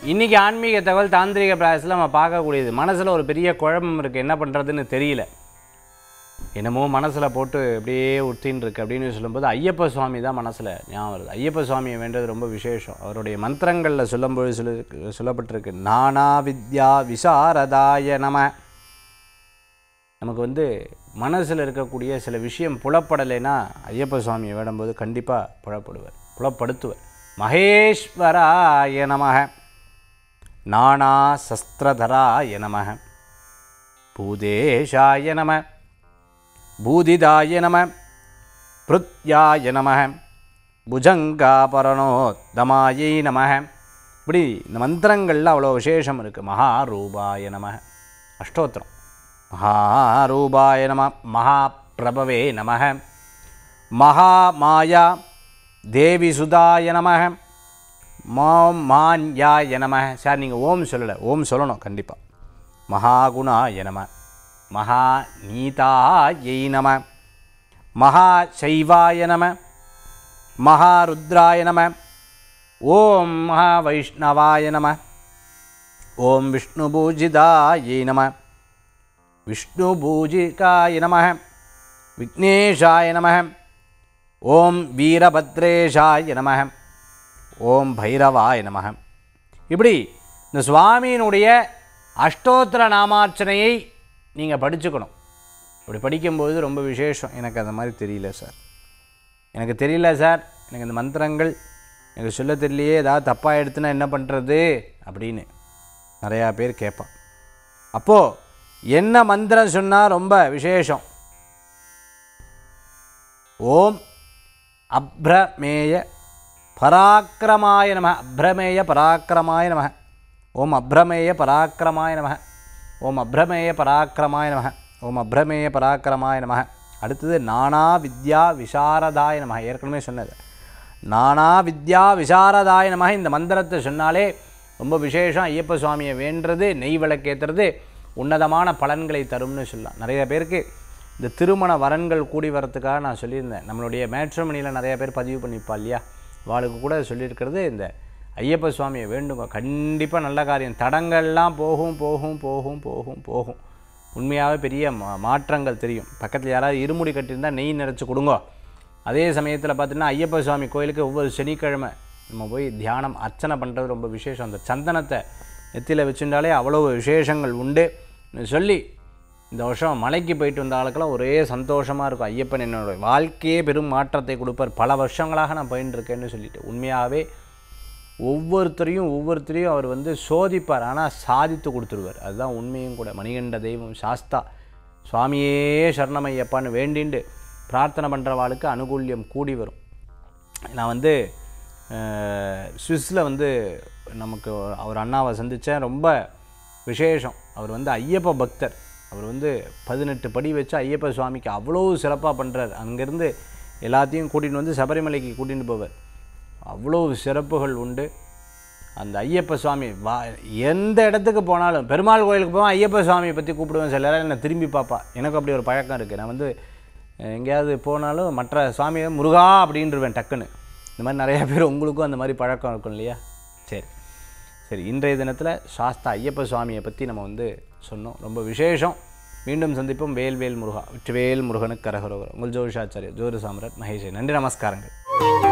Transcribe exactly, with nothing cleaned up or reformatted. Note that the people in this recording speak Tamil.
இன்றைக்கி ஆன்மீக தகவல் தாந்திரிக பிராயசத்தில் நம்ம பார்க்கக்கூடியது. மனசில் ஒரு பெரிய குழம்பம் இருக்குது, என்ன பண்ணுறதுன்னு தெரியல, என்னமோ மனசில் போட்டு அப்படியே உறுத்தின்னு இருக்குது அப்படின்னு சொல்லும்போது ஐயப்ப சுவாமி தான் மனசில் ஞாபகம் வருது. ஐயப்ப சுவாமியை வேண்டது ரொம்ப விசேஷம். அவருடைய மந்திரங்களில் சொல்லும்போது சொல்ல சொல்லப்பட்டிருக்கு, நானா வித்யா விசாரதாய நம. நமக்கு வந்து மனசில் இருக்கக்கூடிய சில விஷயம் புலப்படலைன்னா ஐயப்ப சுவாமியை வேடும்போது கண்டிப்பாக புலப்படுவார், புலப்படுத்துவார். மகேஸ்வராய நமக, நானா சஸ்திரதராய நமக, பூதேஷாய நம, பூதிதாய நம, பிருத்யாய நம, புஜங்காபரணோத்தமாயை நம. இப்படி இந்த மந்திரங்களில் அவ்வளோ விசேஷம் இருக்குது. மகாரூபாய நம அஷ்டோத்திரம். மகாரூபாய நம, மகாபிரபவே நம, மகாமாயா தேவி சுதாய நம, மாம் மான்யாய நம. சார் நீங்கள் ஓம் சொல்லலை, ஓம் சொல்லணும் கண்டிப்பாக. மகாகுணாய நம, மகா நீதாயை நம, மகா சைவாய நம, மகாருத்ராய நம, ஓம் மகா வைஷ்ணவாய நம, ஓம் விஷ்ணுபூஜிதாயை நம, விஷ்ணுபூஜிகாய நம, விக்னேஷாய நம, ஓம் வீரபத்ரேஷாய நம, ஓம் பைரவாய நம. இப்படி இந்த சுவாமியினுடைய அஷ்டோத்திர நாமார்ச்சனையை நீங்கள் படிச்சுக்கணும். இப்படி படிக்கும்போது ரொம்ப விசேஷம். எனக்கு அந்த மாதிரி தெரியல சார், எனக்கு தெரியல சார், எனக்கு இந்த மந்திரங்கள் எனக்கு சொல்ல தெரியலையே, ஏதாவது தப்பாக எடுத்துனா என்ன பண்ணுறது அப்படின்னு நிறையா பேர் கேட்பான். அப்போது என்ன மந்திரம் சொன்னால் ரொம்ப விசேஷம்? ஓம் அப்ரமேய பராக்கிரமாய நம, அப்ரமேய பராக்கிரமாய நம, ஓம் அப்ரமேய பராக்கிரமாய நம, ஓம் அப்ரமேய பராக்கிரமாய நம, ஓம் அப்ரமேய பராக்கிரமாய நம. அடுத்தது நானா வித்யா விசாரதாய நம. ஏற்கனவே சொன்னது நானா வித்யா விசாரதாய நம. இந்த மந்திரத்தை சொன்னாலே ரொம்ப விசேஷம். ஐயப்ப சுவாமியை வேண்டுறது, நெய் விளக்கேற்றுறது உன்னதமான பலன்களை தரும்னு சொல்லலாம். நிறைய பேருக்கு இந்த திருமண வரன்கள் கூடி வரத்துக்காக நான் சொல்லியிருந்தேன். நம்மளுடைய மேட்ரிமோனியில் நிறைய பேர் பதிவு பண்ணிப்பா இல்லையா, வாளுக்கு கூட சொல்லியிருக்கிறது இந்த ஐயப்ப சுவாமியை வேண்டுங்க, கண்டிப்பாக நல்ல காரியம், தடங்கள்லாம் போகும் போகும் போகும் போகும் போகும். உண்மையாகவே பெரிய மா மாற்றங்கள் தெரியும். பக்கத்தில் யாராவது இருமுடி கட்டியிருந்தால் நெய் நிறச்சி கொடுங்க. அதே சமயத்தில் பார்த்திங்கன்னா ஐயப்ப சுவாமி கோயிலுக்கு ஒவ்வொரு சனிக்கிழமை நம்ம போய் தியானம் அர்ச்சனை பண்ணுறது ரொம்ப விசேஷம். அந்த சந்தனத்தை நெத்தியில் வச்சுட்டாலே அவ்வளோ விசேஷங்கள் உண்டு சொல்லி இந்த வருஷம் மலைக்கு போயிட்டு வந்த ஆளுக்கெல்லாம் ஒரே சந்தோஷமாக இருக்கும். ஐயப்பன் என்னோடய வாழ்க்கையே பெரும் மாற்றத்தை கொடுப்பார், பல வருஷங்களாக நான் போயின்னு இருக்கேன்னு சொல்லிட்டு. உண்மையாகவே ஒவ்வொருத்தரையும் ஒவ்வொருத்தரையும் அவர் வந்து சோதிப்பார், ஆனால் சாதித்து கொடுத்துருவார். அதுதான் உண்மையும் கூட. மணிகண்ட தெய்வம் சாஸ்தா சுவாமியே சரணமையப்பான்னு வேண்டிண்டு பிரார்த்தனை பண்ணுறவாளுக்கு அனுகூல்யம் கூடி வரும். நான் வந்து சுவிஸில் வந்து நமக்கு அவர் அண்ணாவை சந்தித்தேன், ரொம்ப விசேஷம். அவர் வந்து ஐயப்ப பக்தர். அவர் வந்து பதினெட்டு படி வச்சு ஐயப்ப சுவாமிக்கு அவ்வளோ சிறப்பாக பண்ணுறார். அங்கேருந்து எல்லாத்தையும் கூட்டிகிட்டு வந்து சபரிமலைக்கு கூட்டிகிட்டு போவார். அவ்வளோ சிறப்புகள் உண்டு. அந்த ஐயப்ப சுவாமி வா எந்த இடத்துக்கு போனாலும், பெருமாள் கோயிலுக்கு போவேன் ஐயப்ப சுவாமியை பற்றி கூப்பிடுவேன். சில நேரம் என்னை திரும்பி பார்ப்பா. எனக்கு அப்படி ஒரு பழக்கம் இருக்குது. நான் வந்து எங்கேயாவது போனாலும் மற்ற சுவாமியை முருகா அப்படின்ட்டுருவேன் டக்குன்னு. இந்த மாதிரி நிறையா பேர் உங்களுக்கும் அந்த மாதிரி பழக்கம் இருக்கும் இல்லையா? சரி சரி இன்றைய தினத்தில் சாஸ்தா ஐயப்ப சுவாமியை பற்றி நம்ம வந்து சொன்னோம், ரொம்ப விசேஷம். மீண்டும் சந்திப்போம். வேல் வேல் முருகா, வெற்றிவேல் முருகனுக்கு கரகரோகர். உங்கள் ஜோதிஷாச்சாரியர் ஜோதி சாம்ராட் மகேஷ். நன்றி, நமஸ்காரங்கள்.